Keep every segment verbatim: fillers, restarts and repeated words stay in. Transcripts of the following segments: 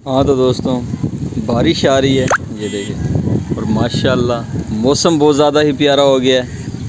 हाँ तो दोस्तों बारिश आ रही है, ये देखिए, और माशाल्लाह मौसम बहुत ज़्यादा ही प्यारा हो गया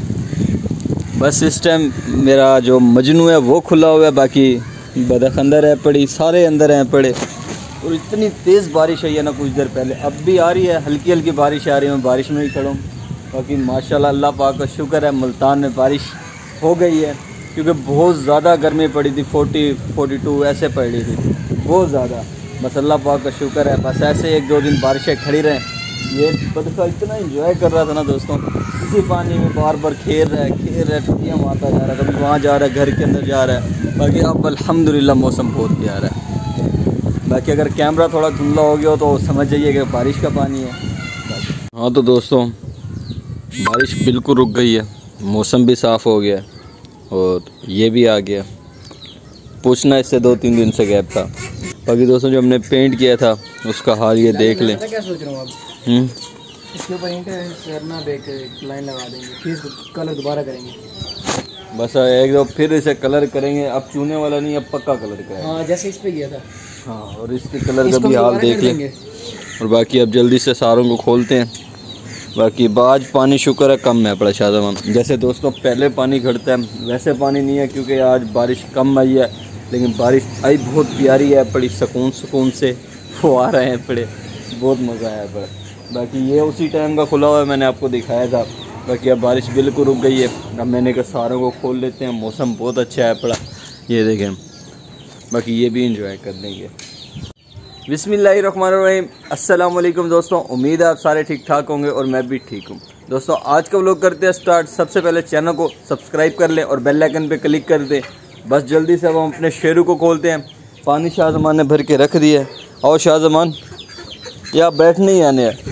है। बस इस टाइम मेरा जो मजनू है वो खुला हुआ है, बाकी बदख अंदर है पड़ी, सारे अंदर हैं पड़े। और इतनी तेज़ बारिश आई है ना कुछ देर पहले, अब भी आ रही है, हल्की हल्की बारिश आ रही है। मैं बारिश में ही खड़ा हूँ। बाकी माशाल्लाह अल्लाह पाक का शुक्र है, मुल्तान में बारिश हो गई है, क्योंकि बहुत ज़्यादा गर्मी पड़ी थी, फोर्टी फोर्टी टू ऐसे पड़ी थी, बहुत ज़्यादा। बस अल्लाह पाक का शुक्र है, बस ऐसे एक दो दिन बारिशें खड़ी रहें। ये बदखा इतना इंजॉय कर रहा था ना दोस्तों, इसी पानी में बार बार खेल रहा है खेल रहा है टुटियाँ मारता जा रहा है, कभी वहाँ जा रहा है, घर के अंदर जा रहा है। बाकी अब अल्हम्दुलिल्लाह मौसम बहुत प्यारा है। बाकी अगर कैमरा थोड़ा धुंधला हो गया हो तो समझ जाइए कि बारिश का पानी है। हाँ तो दोस्तों बारिश बिल्कुल रुक गई है, मौसम भी साफ़ हो गया और ये भी आ गया। पूछना इससे दो तीन दिन से गैप था। बाकी दोस्तों जो हमने पेंट किया था उसका हाल ये देख लें। क्या सोच रहा हूँ अब इसके ऊपर ईंट करना, एक लाइन लगा देंगे, फिर कलर दोबारा करेंगे। बस एक दो फिर इसे कलर करेंगे, अब चूने वाला नहीं, अब पक्का कलर करेंगे। हाँ जैसे इस पे किया था। हाँ और इसके कलर का भी हाल देख लें। और बाकी अब जल्दी से सारों को खोलते हैं। बाकी आज पानी शुक्र है कम है पड़ा शाहजहां। जैसे दोस्तों पहले पानी घटता है वैसे पानी नहीं है, क्योंकि आज बारिश कम आई है, लेकिन बारिश आई बहुत प्यारी है पड़ी, सुकून सुकून से वो आ रहे हैं पड़े, बहुत मज़ा आया पड़ा। बाकी ये उसी टाइम का खुला हुआ है, मैंने आपको दिखाया था। बाकी अब बारिश बिल्कुल रुक गई है, अब मैंने कहा सारों को खोल लेते हैं। मौसम बहुत अच्छा है पड़ा, ये देखें। बाकी ये भी इंजॉय कर लेंगे। बिस्मिल्लाहिर्रहमानिर्रहीम, अस्सलाम वालेकुम दोस्तों, उम्मीद है आप सारे ठीक ठाक होंगे और मैं भी ठीक हूँ। दोस्तों आज का व्लॉग करते हैं स्टार्ट। सबसे पहले चैनल को सब्सक्राइब कर लें और बेल आइकन पे क्लिक कर दें। बस जल्दी से अब हम अपने शेरू को खोलते हैं। पानी शाहजहां ने भर के रख दिया है। और शाहजहां या बैठ नहीं आने है।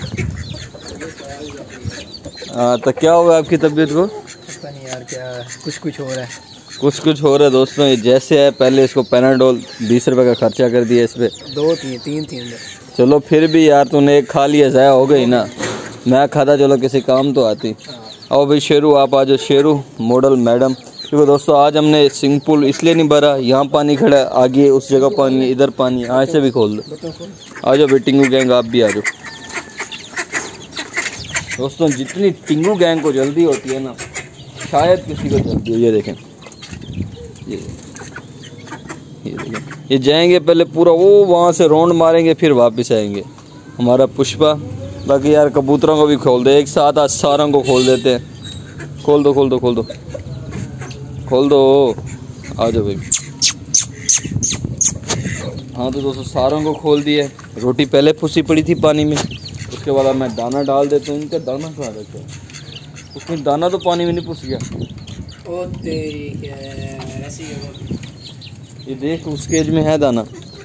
हाँ तो क्या हुआ आपकी तबीयत को? पता नहीं यार, क्या कुछ कुछ हो रहा है, कुछ कुछ हो रहा है दोस्तों। ये जैसे है, पहले इसको पैनाडोल बीस रुपए का खर्चा कर दिया इस पर। दो तीन तीन तीन चलो फिर भी यार तूने एक खा लिया, ज़ाया हो गई ना। मैं खाता चलो किसी काम तो आती। और भाई शेरू आप आ जाओ, शेरू मॉडल मैडम। क्योंकि दोस्तों आज हमने स्विमिंग पूल इसलिए नहीं भरा, यहाँ पानी खड़ा है, आगे उस जगह पानी, इधर पानी। आज से भी खोल दो, आ जाओ भाई टिंगू गैंग, आप भी आ जाओ। दोस्तों जितनी टिंगू गैंग को जल्दी होती है ना, शायद किसी को जल्दी हो। ये देखें, ये ये देखें, ये जाएंगे पहले पूरा वो वहाँ से राउंड मारेंगे, फिर वापस आएंगे। हमारा पुष्पा। बाकी यार कबूतरों को भी खोल दे एक साथ, आज सारों को खोल देते हैं। खोल दो खोल दो खोल दो खोल दो, आ जाओ भाई। हाँ तो दोस्तों सारों को खोल दिए। रोटी पहले फुसी पड़ी थी पानी में, उसके बाद मैं दाना डाल देता हूँ। इनका दाना कहाँ रखा है? उसमें दाना तो पानी में नहीं फुस गया। ओ तेरी क्या ऐसी है, ये देख उस केज में है दाना,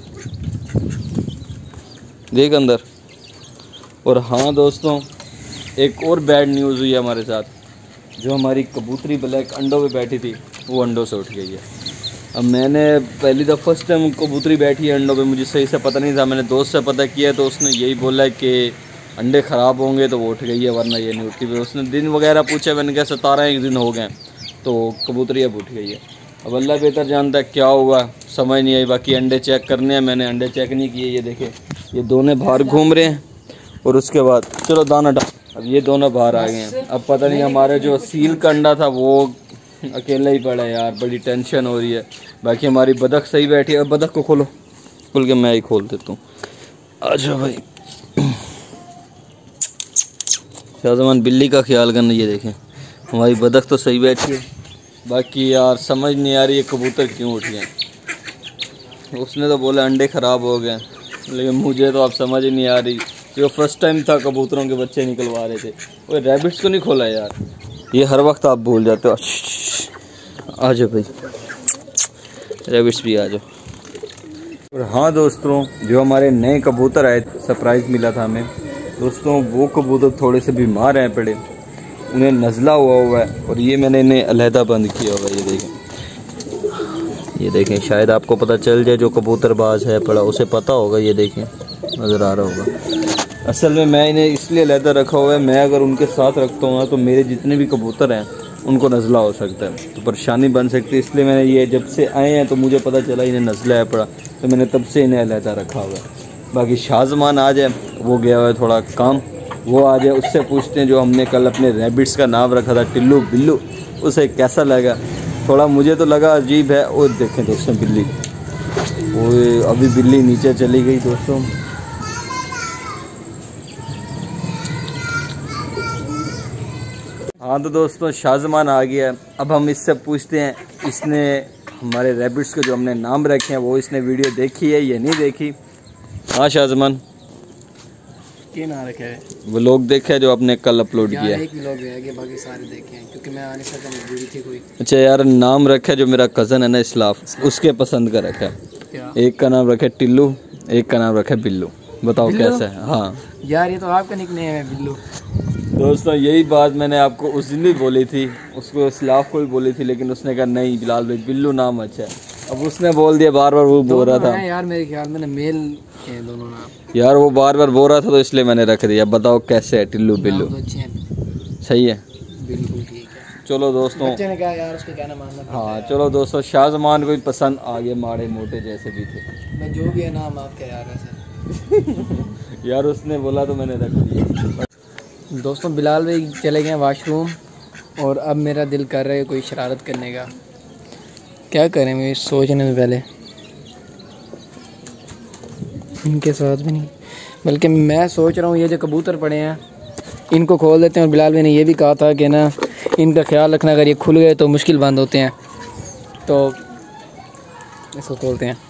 देख अंदर। और हाँ दोस्तों एक और बैड न्यूज़ हुई है हमारे साथ। जो हमारी कबूतरी ब्लैक अंडों पे बैठी थी वो अंडों से उठ गई है। अब मैंने पहली दफ़ा फर्स्ट टाइम कबूतरी बैठी है अंडों पे, मुझे सही से पता नहीं था। मैंने दोस्त से पता किया तो उसने यही बोला कि अंडे ख़राब होंगे तो वो उठ गई है, वरना ये नहीं उठती। उसने दिन वगैरह पूछा, मैंने कहा सतारह एक दिन हो गए तो कबूतरी अब उठ गई है। अब अल्लाह बेहतर जानता है क्या हुआ, समझ नहीं आई। बाकी अंडे चेक करने हैं, मैंने अंडे चेक नहीं किए। ये देखे ये दोनों बाहर घूम रहे हैं। और उसके बाद चलो दाना डाल, अब ये दोनों बाहर आ गए हैं। अब पता नहीं हमारे जो सील का अंडा था वो अकेला ही पड़ा है यार, बड़ी टेंशन हो रही है। बाकी हमारी बदख सही बैठी है। अब बदख को खोलो, खोल के मैं ही खोल देता हूँ। अच्छा भाई शाहजहां बिल्ली का ख्याल करना। ये देखें हमारी बदख तो सही बैठी है। बाकी यार समझ नहीं आ रही है कबूतर क्यों उठ गए। उसने तो बोला अंडे ख़राब हो गए, लेकिन मुझे तो अब समझ ही नहीं आ रही। जो फर्स्ट टाइम था कबूतरों के बच्चे निकलवा रहे थे। वो रैबिट्स को नहीं खोला यार, ये हर वक्त आप भूल जाते हो। आ जाओ भाई, रैबिट्स भी आ जाओ। और हाँ दोस्तों जो हमारे नए कबूतर आए, सरप्राइज़ मिला था हमें दोस्तों। वो कबूतर थोड़े से बीमार हैं पड़े, उन्हें नज़ला हुआ हुआ है और ये मैंने इन्हें अलहदा बंद किया हुआ है। ये देखें, ये देखें, शायद आपको पता चल जाए जो कबूतरबाज है पड़ा उसे पता होगा। ये देखें नज़र आ रहा होगा। असल में मैं इन्हें इसलिए अलहदा रखा हुआ है, मैं अगर उनके साथ रखता हूँ ना तो मेरे जितने भी कबूतर हैं उनको नज़ला हो सकता है, तो परेशानी बन सकती है। इसलिए मैंने ये जब से आए हैं तो मुझे पता चला इन्हें नज़ला है पड़ा, तो मैंने तब से इन्हें अलहदा रखा हुआ है। बाकी शाहजमान आ जाए, वो गया हुआ है थोड़ा काम, वो आ जाए, उससे पूछते हैं जो हमने कल अपने रैबिट्स का नाम रखा था टिल्लू बिल्लू, उसे कैसा लगा। थोड़ा मुझे तो लगा अजीब है। और देखें दोस्तों बिल्ली, वो अभी बिल्ली नीचे चली गई दोस्तों। हाँ तो दोस्तों शाहजमान आ गया। अब हम इससे पूछते हैं इसने हमारे रैबिट्स को जो हमने नाम रखे हैं वो इसने वीडियो देखी है या नहीं देखी। हाँ शाहजमान, क्या नाम रखा है? वो लोग देखे है जो आपने कल अपलोड किया है? एक व्लॉग है कि बाकी सारे देखे हैं क्योंकि मैं आने से पहले मजबूरी थी कोई। अच्छा यार, नाम रखा है जो मेरा कज़न है ना इस्लाफ, उसके पसंद का रखा है। क्या? एक का नाम रखा है टिल्लू, एक का नाम रखा है बिल्लू। बताओ कैसा है? हाँ यार ये तो आपका निकनेम है बिल्लू। दोस्तों यही बात मैंने आपको उस दिन भी बोली थी, उसको इस्लाफ को भी बोली थी, लेकिन उसने कहा नहीं बिलाल भाई बिल्लू नाम अच्छा है। अब उसने बोल दिया, बार बार वो बोल रहा था यार, मेरे ख्याल में मेल है दोनों नाम। यार वो बार बार बोल रहा था तो इसलिए मैंने रख दिया। बताओ कैसे है टिल्लू बिल्लू? तो अच्छे हैं। सही है, बिल्कुल ठीक है। चलो दोस्तों, बच्चे ने कहा यार उसका कहना मानना पड़ता हाँ है। चलो दोस्तों, शाहजमान को भी पसंद आ गए, माड़े मोटे जैसे भी थे। मैं जो भी है नाम आपका यार ऐसे यार उसने बोला तो मैंने रख दिया। दोस्तों बिलाल भाई चले गए वाशरूम और अब मेरा दिल कर रहा है कोई शरारत करने का। क्या करें मैं सोचने में पहले, इनके साथ भी नहीं, बल्कि मैं सोच रहा हूँ ये जो कबूतर पड़े हैं इनको खोल देते हैं। और बिलाल भाई ने ये भी कहा था कि ना इनका ख्याल रखना, अगर ये खुल गए तो मुश्किल बंद होते हैं, तो इसको खोलते हैं।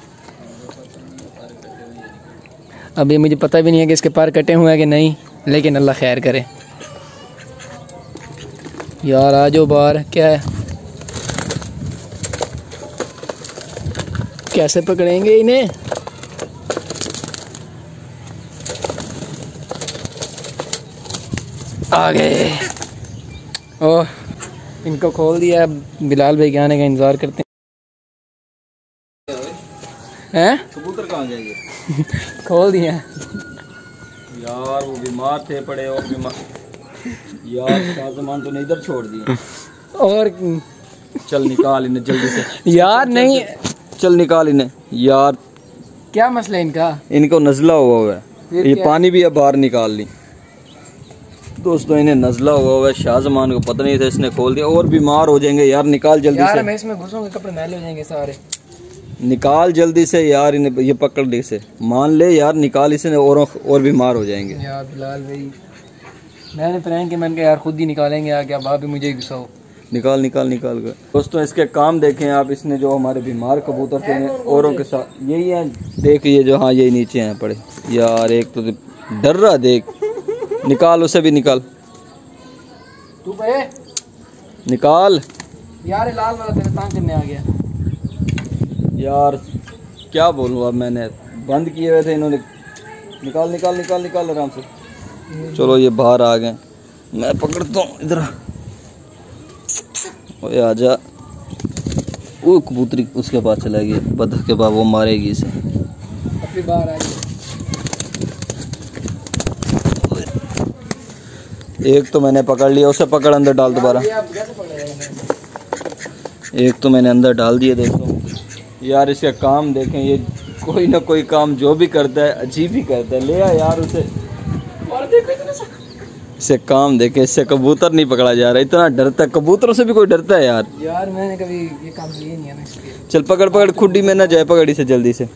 अब ये मुझे पता भी नहीं है कि इसके पैर कटे हुए हैं कि नहीं, लेकिन अल्लाह खैर करे। यार आ जाओ बाहर। क्या है, कैसे पकड़ेंगे इन्हें? आ गए। ओह इनको खोल दिया। बिलाल भाई के आने का इंतज़ार करते हैं। कबूतर कहाँ जाएंगे? खोल दिया यार वो बीमार थे पड़े और बीमार यार शाहजमान तो ने इधर छोड़ दिया। और चल निकाल इन्हें जल्दी से यार। नहीं चल निकाल इन्हें यार। क्या मसला है इनका? इनको नज़ला हुआ हुआ है, ये पानी भी अब बाहर निकाल ली। दोस्तों इन्हें नज़ला हुआ हुआ है, शाहजमान को पता नहीं था, इसने खोल दिया। और बीमार हो जाएंगे यार, निकाल जल्दी यार से। मैं इसमें घुसूंगा कपड़े मैले हो जाएंगे सारे। निकाल जल्दी से यार इन्हें, ये पकड़ दे से, मान ले यार निकाल इसे, और और बीमार हो जाएंगे यार। बिलाल भाई मैंने प्रैंक के मैंने कहा यार खुद ही निकालेंगे, आ क्या बाप भी मुझे ही घुसाओ। निकाल निकाल निकाल कर। दोस्तों इसके काम देखें आप, इसने जो हमारे बीमार कबूतर थे औरों के साथ यही है, देखिए जो, हाँ यही नीचे हैं पड़े यार। एक तो डर रहा, देख निकाल उसे भी, निकाल तू पे निकाल यार। लाल वाला तेरे तांग करने आ गया यार, क्या बोलूँ अब, मैंने बंद किए हुए थे इन्होंने। निकाल निकाल निकाल निकाल आराम से। चलो ये बाहर आ गए, मैं पकड़ता हूँ इधर। ओए आजा। वो कबूतरी उसके पास चला गया, बतख के पास, वो मारेगी इसे। अपनी बाहर आ गई। एक तो मैंने पकड़ लिया, उसे पकड़ अंदर डाल दोबारा। एक तो मैंने अंदर डाल दिया। दोस्तों यार इसका काम देखें, ये कोई ना कोई काम जो भी करता है अजीब ही करता है। ले आ यार उसे। और देखो इतना सा इसे काम देखे, इससे कबूतर नहीं पकड़ा जा रहा, इतना डरता है। कबूतरों से भी कोई डरता है यार। यार मैंने कभी ये काम किया नहीं है ना इसलिए। चल पकड़ पकड़, खुड्डी में ना जाए, पकड़ इसे जल्दी से,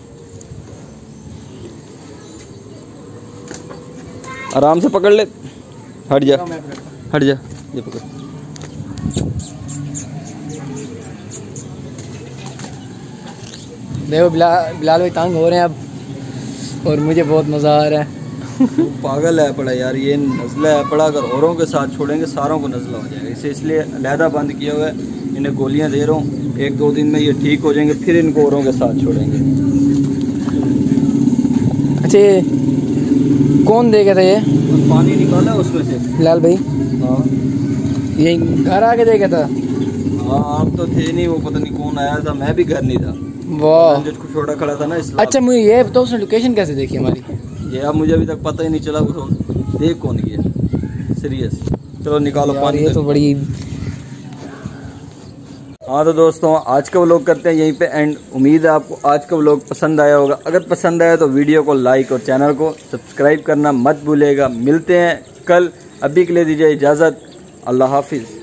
आराम से पकड़ ले। हट जा हट जा, ये पकड़। देखो बिलाल बिलाल भाई तंग हो रहे हैं अब, और मुझे बहुत मज़ा आ रहा है। पागल है पड़ा यार, ये नज़ला है पड़ा, अगर औरों के साथ छोड़ेंगे सारों को नज़ला हो जाएगा। इसे इसलिए अलहदा बंद किया हुआ है, इन्हें गोलियां दे रहा हूँ, एक दो दिन में ये ठीक हो जाएंगे, फिर इनको औरों के साथ छोड़ेंगे। अच्छा कौन देगा था ये? पानी निकाला उसमें से बिलाल भाई। हाँ ये घर आके देगा था? हाँ आप तो थे नहीं, वो पता नहीं कौन आया था, मैं भी घर नहीं था, वाह जिसको छोड़ा खड़ा था ना इसलिए। अच्छा मुझे ये बताओ उसने लोकेशन कैसे देखी हमारी? ये अब मुझे अभी तक पता ही नहीं चला वो देख कौन गया, सीरियस। चलो निकालो पानी। ये तो बड़ी। हाँ तो दोस्तों आज का व्लॉग करते हैं यहीं पे एंड। उम्मीद है आपको आज का व्लॉग पसंद आया होगा। अगर पसंद आया तो वीडियो को लाइक और चैनल को सब्सक्राइब करना मत भूलिएगा। मिलते हैं कल, अभी के लिए दीजिए इजाज़त। अल्लाह हाफिज़।